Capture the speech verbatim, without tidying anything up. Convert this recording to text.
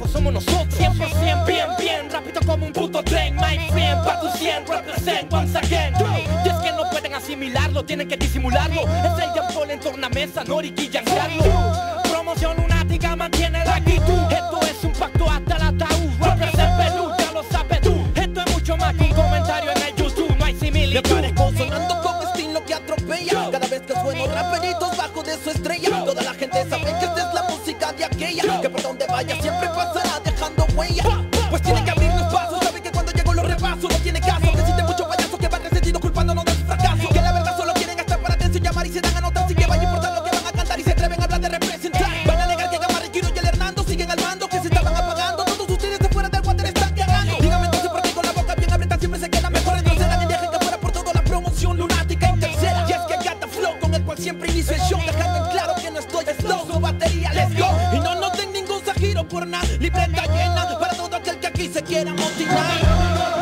carajo somos nosotros. Cien por cien bien, bien, rápido como un puto tren. My friend, pa' tu cien, represent once again. Y es que no pueden asimilarlo, tienen que disimularlo. Es el Jean Paul en tornamesa, Nori, Guillan, Carlos. Promoción lunática mantiene la actitud. Esto es un pacto hasta el ataúd. Represent Perú, ya lo sabes tú. Esto es mucho más que un comentario en el YouTube. No hay similitud. Me parezco sonando con estilo que atropella. Cada vez que sueno raperitos bajo de su estrella. Toda la gente sabe que esta es la música de aquella, que por donde vaya siempre pasará dejando huella. Pues tiene que abrir los pasos, sabe que cuando llego los repaso. No tiene caso, que existe mucho payaso que van resentido culpándonos de su fracaso. Que la verdad solo quieren gastar para atención, llamar y se dan a notar. Sin que vaya a importar lo que van a cantar y se atreven a hablar de representar. Van a negar que Gamarra, Kiro y el Hernando siguen al mando, que se estaban apagando. Todos ustedes de fuera del water están cagando. Dígame entonces por qué con la boca bien abierta siempre se queda mejor. Entonces la dejen que fuera por toda la promoción lunática en tercera. Y es que got the flow con el cual siempre inicio el show, dejando en claro que no estoy slow, su batería, let's go. Y no noten ningún giro por nada, libreta llena para todo aquel que aquí se quiera motivar.